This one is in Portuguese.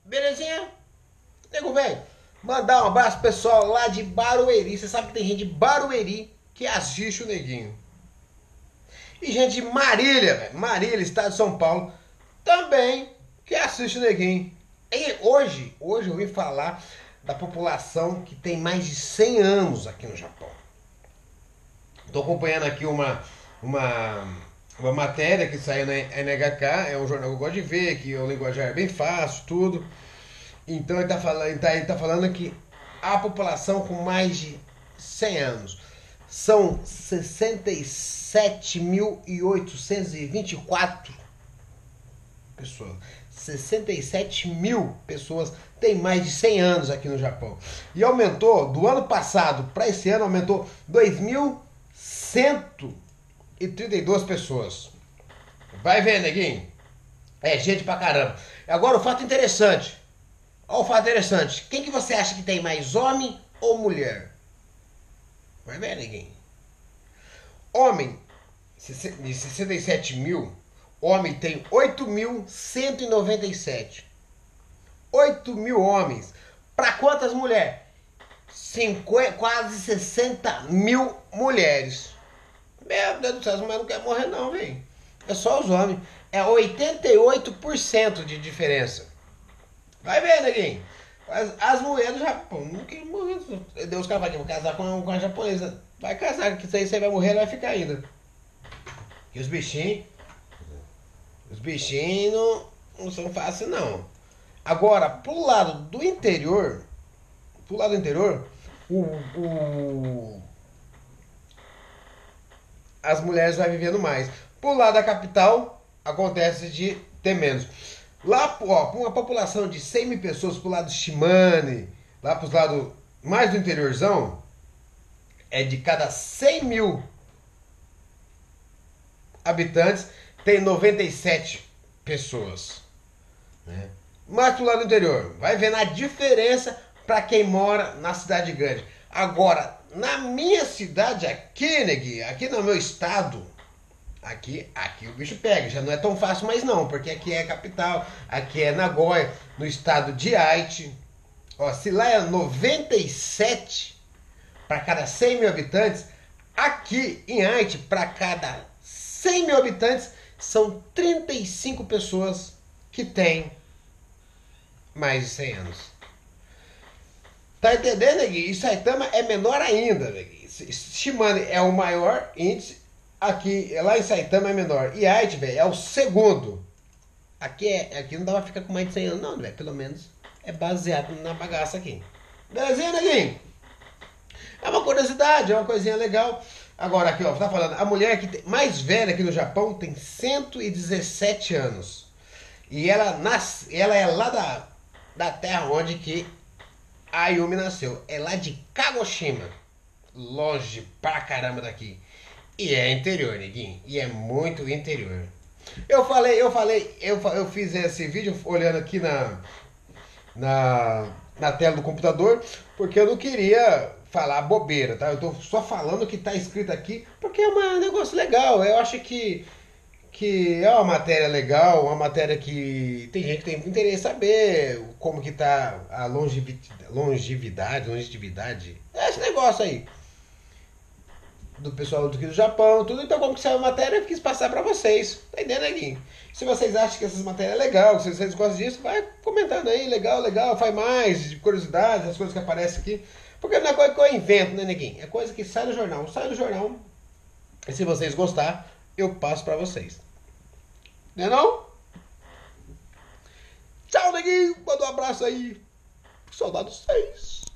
Belezinha? Nego velho, mandar um abraço pro pessoal lá de Barueri. Você sabe que tem gente de Barueri que assiste o Neguinho. E gente de Marília, velho. Marília, estado de São Paulo, também que assiste o Neguinho. E hoje eu vim falar da população que tem mais de 100 anos aqui no Japão. Estou acompanhando aqui uma matéria que saiu na NHK, é um jornal que eu gosto de ver, que o linguajar é bem fácil, tudo. Então ele tá falando que a população com mais de 100 anos são 67.824 pessoas. 67 mil pessoas têm mais de 100 anos aqui no Japão. E aumentou, do ano passado para esse ano, aumentou 2.132 pessoas. Vai ver, neguinho. É gente pra caramba. Agora o fato interessante. Olha o fato interessante. Quem que você acha que tem mais, homem ou mulher? Vai ver, neguinho. Homem, de 67 mil, homem tem 8.197. 8 mil homens. Para quantas mulheres? Quase 60 mil mulheres. Meu Deus do céu, as mulheres não querem morrer não, velho. É só os homens. É 88% de diferença. Vai ver, neguinho. As mulheres do Japão não querem morrer. Deus, cara vai casar com a japonesa. Vai casar, que isso aí você vai morrer, ela vai ficar ainda. E os bichinhos não são fáceis não. Agora, pro lado do interior, as mulheres vão vivendo mais. Pro lado da capital, acontece de ter menos. Lá, ó, pra uma população de 100 mil pessoas, pro lado de Shimane, lá pros lados mais do interiorzão, é de cada 100 mil habitantes, tem 97 pessoas. Né? Mas pro lado do interior, vai vendo a diferença para quem mora na cidade grande. Agora, na minha cidade aqui, neguinho, aqui no meu estado, aqui o bicho pega. Já não é tão fácil mais não, porque aqui é a capital, aqui é Nagoya, no estado de Aichi. Ó, se lá é 97 para cada 100 mil habitantes, aqui em Aichi, para cada 100 mil habitantes, são 35 pessoas que têm mais de 100 anos. Tá entendendo, neguinho? E Saitama é menor ainda, neguinho. Shimane é o maior índice, aqui, lá em Saitama é menor. E Aichi, velho, é o segundo. Aqui não dá pra ficar com mais de 100 anos, não, velho. Pelo menos é baseado na bagaça aqui. Belezinha, neguinho? É uma curiosidade, é uma coisinha legal. Agora aqui, ó, tá falando, a mulher que mais velha aqui no Japão tem 117 anos. E ela é lá da terra onde que a Yumi nasceu. É lá de Kagoshima. Longe pra caramba daqui. E é interior, neguinho. E é muito interior. Eu fiz esse vídeo olhando aqui na tela do computador, porque eu não queria falar bobeira, tá? Eu tô só falando o que tá escrito aqui, porque é um negócio legal. Eu acho que é uma matéria legal, uma matéria que tem gente que tem interesse em saber como que tá a longevidade, esse negócio aí do pessoal aqui do Japão, tudo. Então, como que saiu a matéria, eu quis passar pra vocês. Tá entendendo, neguinho? Se vocês acham que essas matérias é legal, se vocês gostam disso, vai comentando aí, legal, faz mais, de curiosidades, as coisas que aparecem aqui. Porque não é coisa que eu invento, né, neguinho? É coisa que sai do jornal. E se vocês gostar, eu passo pra vocês. Não é não? Tchau, neguinho. Manda um abraço aí. Saudade de vocês.